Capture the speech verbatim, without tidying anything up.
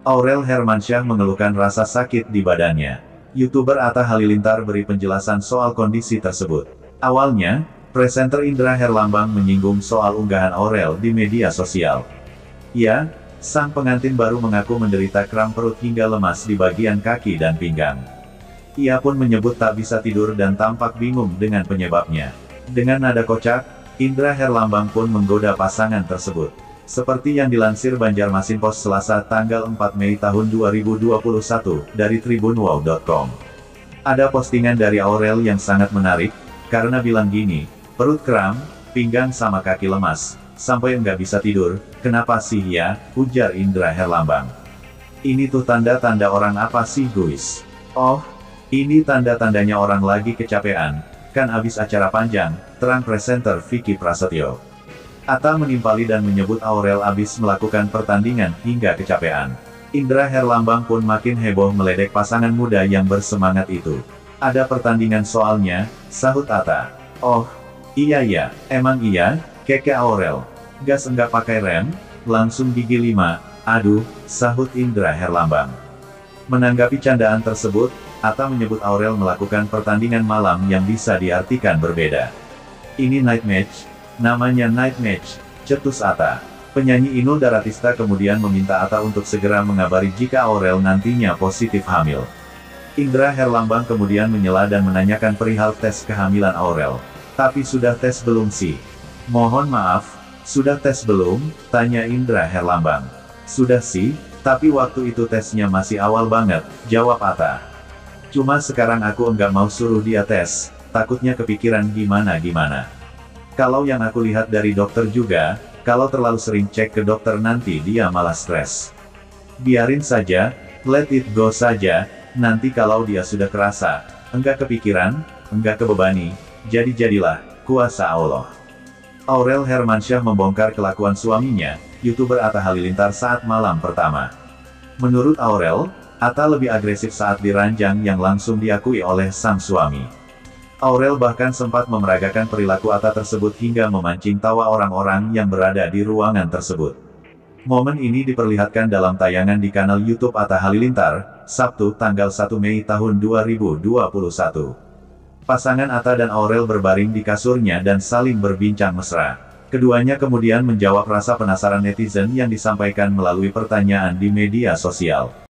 Aurel Hermansyah mengeluhkan rasa sakit di badannya. YouTuber Atta Halilintar beri penjelasan soal kondisi tersebut. Awalnya, presenter Indra Herlambang menyinggung soal unggahan Aurel di media sosial. Ya, sang pengantin baru mengaku menderita kram perut hingga lemas di bagian kaki dan pinggang. Ia pun menyebut tak bisa tidur dan tampak bingung dengan penyebabnya. Dengan nada kocak, Indra Herlambang pun menggoda pasangan tersebut. Seperti yang dilansir Banjarmasin Post Selasa tanggal empat Mei tahun dua ribu dua puluh satu, dari tribunwow dot com. Ada postingan dari Aurel yang sangat menarik, karena bilang gini, perut kram, pinggang sama kaki lemas, sampai enggak bisa tidur, kenapa sih ya, ujar Indra Herlambang. Ini tuh tanda-tanda orang apa sih guys? Oh, ini tanda-tandanya orang lagi kecapean, kan abis acara panjang, terang presenter Vicky Prasetyo. Atta menimpali dan menyebut Aurel abis melakukan pertandingan hingga kecapean. Indra Herlambang pun makin heboh meledek pasangan muda yang bersemangat itu. Ada pertandingan soalnya, sahut Atta. Oh, iya ya, emang iya, keke Aurel. Gas enggak pakai rem, langsung gigi lima, aduh, sahut Indra Herlambang. Menanggapi candaan tersebut, Atta menyebut Aurel melakukan pertandingan malam yang bisa diartikan berbeda. Ini night match, namanya night match, cetus Atta. Penyanyi Inul Daratista kemudian meminta Atta untuk segera mengabari jika Aurel nantinya positif hamil. Indra Herlambang kemudian menyela dan menanyakan perihal tes kehamilan Aurel. Tapi sudah tes belum sih? Mohon maaf, sudah tes belum? Tanya Indra Herlambang. Sudah sih, tapi waktu itu tesnya masih awal banget, jawab Atta. Cuma sekarang aku enggak mau suruh dia tes, takutnya kepikiran gimana-gimana. Kalau yang aku lihat dari dokter juga, kalau terlalu sering cek ke dokter nanti dia malah stres. Biarin saja, let it go saja, nanti kalau dia sudah kerasa, enggak kepikiran, enggak kebebani, jadi-jadilah, kuasa Allah. Aurel Hermansyah membongkar kelakuan suaminya, YouTuber Atta Halilintar saat malam pertama. Menurut Aurel, Atta lebih agresif saat diranjang yang langsung diakui oleh sang suami. Aurel bahkan sempat memeragakan perilaku Atta tersebut hingga memancing tawa orang-orang yang berada di ruangan tersebut. Momen ini diperlihatkan dalam tayangan di kanal YouTube Atta Halilintar, Sabtu tanggal satu Mei tahun dua ribu dua puluh satu. Pasangan Atta dan Aurel berbaring di kasurnya dan saling berbincang mesra. Keduanya kemudian menjawab rasa penasaran netizen yang disampaikan melalui pertanyaan di media sosial.